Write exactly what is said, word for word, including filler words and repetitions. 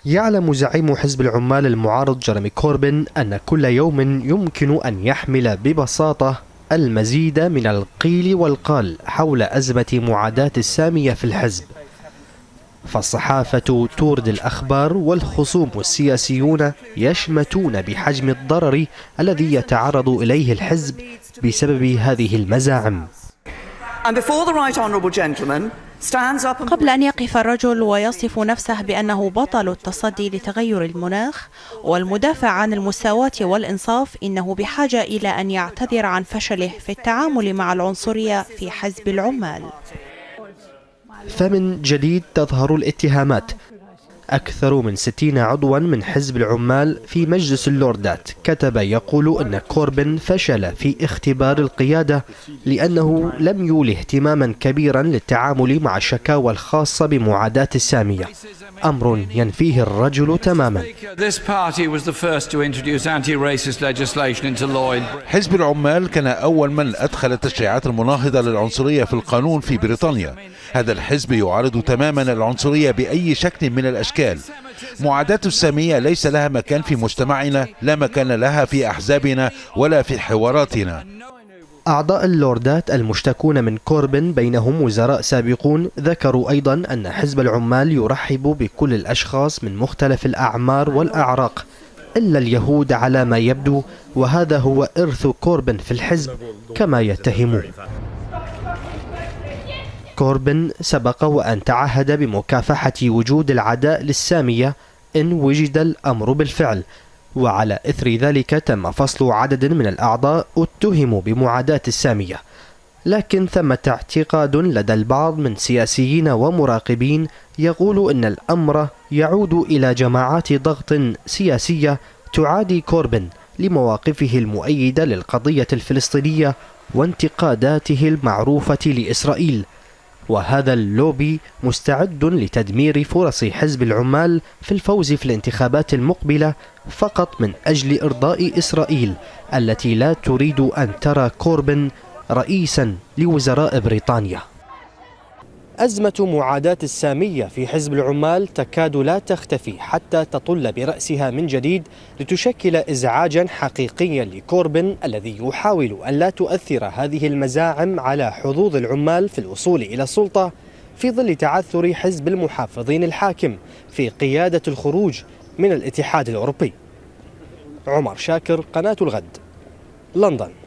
يعلم زعيم حزب العمال المعارض جيريمي كوربين أن كل يوم يمكن أن يحمل ببساطة المزيد من القيل والقال حول أزمة معاداة السامية في الحزب، فالصحافة تورد الأخبار والخصوم السياسيون يشمتون بحجم الضرر الذي يتعرض إليه الحزب بسبب هذه المزاعم. قبل أن يقف الرجل ويصف نفسه بأنه بطل التصدي لتغير المناخ والمدافع عن المساواة والإنصاف، إنه بحاجة إلى أن يعتذر عن فشله في التعامل مع العنصرية في حزب العمال. فمن جديد تظهر الاتهامات. أكثر من ستين عضوا من حزب العمال في مجلس اللوردات كتب يقول أن كوربين فشل في اختبار القيادة لأنه لم يولي اهتماما كبيرا للتعامل مع الشكاوى الخاصة بمعاداة السامية، أمر ينفيه الرجل تماما. حزب العمال كان أول من أدخل التشريعات المناهضة للعنصرية في القانون في بريطانيا. هذا الحزب يعارض تماما العنصرية بأي شكل من الأشكال. معاداة السامية ليس لها مكان في مجتمعنا، لا مكان لها في أحزابنا ولا في حواراتنا. أعضاء اللوردات المشتكون من كوربين بينهم وزراء سابقون ذكروا أيضا أن حزب العمال يرحب بكل الأشخاص من مختلف الأعمار والأعراق إلا اليهود على ما يبدو، وهذا هو إرث كوربين في الحزب كما يتهمون. كوربين سبق وأن تعهد بمكافحة وجود العداء للسامية إن وجد الأمر بالفعل، وعلى إثر ذلك تم فصل عدد من الأعضاء اتهموا بمعاداة السامية. لكن ثمة اعتقاد لدى البعض من سياسيين ومراقبين يقول أن الأمر يعود إلى جماعات ضغط سياسية تعادي كوربين لمواقفه المؤيدة للقضية الفلسطينية وانتقاداته المعروفة لإسرائيل، وهذا اللوبي مستعد لتدمير فرص حزب العمال في الفوز في الانتخابات المقبلة فقط من أجل إرضاء إسرائيل التي لا تريد أن ترى كوربين رئيسا لوزراء بريطانيا. أزمة معاداة السامية في حزب العمال تكاد لا تختفي حتى تطل برأسها من جديد لتشكل إزعاجا حقيقيا لكوربين الذي يحاول أن لا تؤثر هذه المزاعم على حظوظ العمال في الوصول إلى السلطة في ظل تعثر حزب المحافظين الحاكم في قيادة الخروج من الاتحاد الأوروبي. عمر شاكر، قناة الغد، لندن.